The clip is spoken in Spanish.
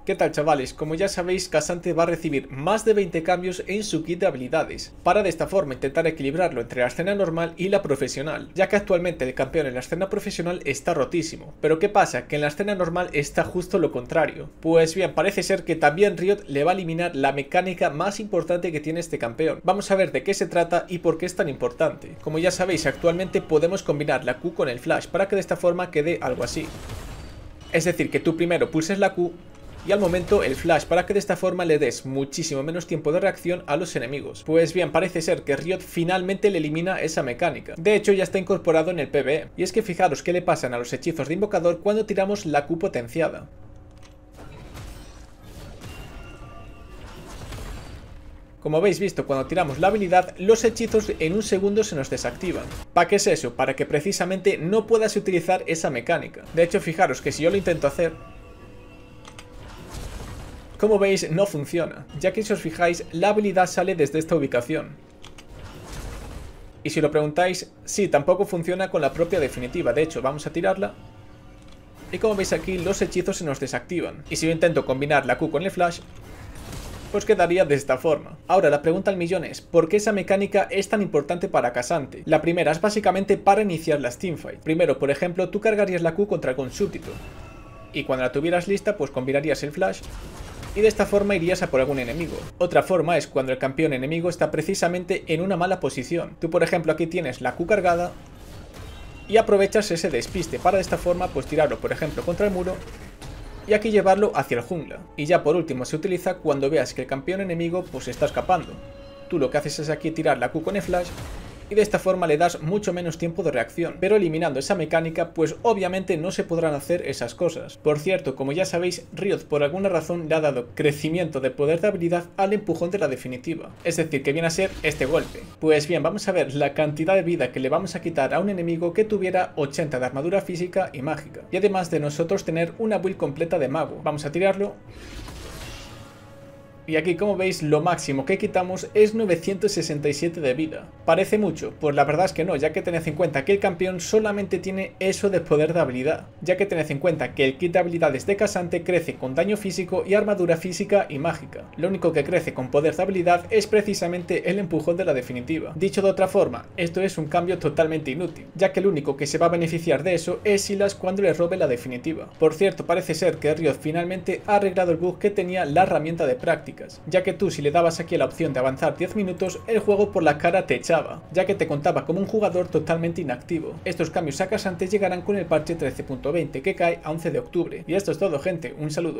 ¿Qué tal, chavales? Como ya sabéis, K'Sante va a recibir más de 20 cambios en su kit de habilidades, para de esta forma intentar equilibrarlo entre la escena normal y la profesional, ya que actualmente el campeón en la escena profesional está rotísimo. Pero ¿qué pasa? Que en la escena normal está justo lo contrario. Pues bien, parece ser que también Riot le va a eliminar la mecánica más importante que tiene este campeón. Vamos a ver de qué se trata y por qué es tan importante. Como ya sabéis, actualmente podemos combinar la Q con el flash para que de esta forma quede algo así. Es decir, que tú primero pulses la Q y al momento el flash, para que de esta forma le des muchísimo menos tiempo de reacción a los enemigos. Pues bien, parece ser que Riot finalmente le elimina esa mecánica. De hecho, ya está incorporado en el PvE. Y es que fijaros qué le pasan a los hechizos de invocador cuando tiramos la Q potenciada. Como habéis visto, cuando tiramos la habilidad, los hechizos en un segundo se nos desactivan. ¿Para qué es eso? Para que precisamente no puedas utilizar esa mecánica. De hecho, fijaros que si yo lo intento hacer, como veis, no funciona, ya que si os fijáis, la habilidad sale desde esta ubicación. Y si lo preguntáis, sí, tampoco funciona con la propia definitiva. De hecho, vamos a tirarla. Y como veis aquí, los hechizos se nos desactivan. Y si yo intento combinar la Q con el flash, pues quedaría de esta forma. Ahora, la pregunta al millón es, ¿por qué esa mecánica es tan importante para K'Sante? La primera es básicamente para iniciar las teamfights. Primero, por ejemplo, tú cargarías la Q contra algún súbdito. Y cuando la tuvieras lista, pues combinarías el flash y de esta forma irías a por algún enemigo. Otra forma es cuando el campeón enemigo está precisamente en una mala posición. Tú, por ejemplo, aquí tienes la Q cargada y aprovechas ese despiste para de esta forma pues tirarlo, por ejemplo, contra el muro y aquí llevarlo hacia el jungla. Y ya por último se utiliza cuando veas que el campeón enemigo pues está escapando. Tú lo que haces es aquí tirar la Q con el flash y de esta forma le das mucho menos tiempo de reacción, pero eliminando esa mecánica pues obviamente no se podrán hacer esas cosas. Por cierto, como ya sabéis, Riot por alguna razón le ha dado crecimiento de poder de habilidad al empujón de la definitiva, es decir, que viene a ser este golpe. Pues bien, vamos a ver la cantidad de vida que le vamos a quitar a un enemigo que tuviera 80 de armadura física y mágica, y además de nosotros tener una build completa de mago. Vamos a tirarlo. Y aquí, como veis, lo máximo que quitamos es 967 de vida. ¿Parece mucho? Pues la verdad es que no, ya que tened en cuenta que el campeón solamente tiene eso de poder de habilidad. Ya que tened en cuenta que el kit de habilidades de K'Sante crece con daño físico y armadura física y mágica. Lo único que crece con poder de habilidad es precisamente el empujón de la definitiva. Dicho de otra forma, esto es un cambio totalmente inútil, ya que el único que se va a beneficiar de eso es Sylas cuando le robe la definitiva. Por cierto, parece ser que Riot finalmente ha arreglado el bug que tenía la herramienta de práctica, ya que tú si le dabas aquí la opción de avanzar 10 minutos, el juego por la cara te echaba, ya que te contaba como un jugador totalmente inactivo. Estos cambios a K'Sante llegarán con el parche 13.20 que cae a 11 de octubre. Y esto es todo, gente, un saludo.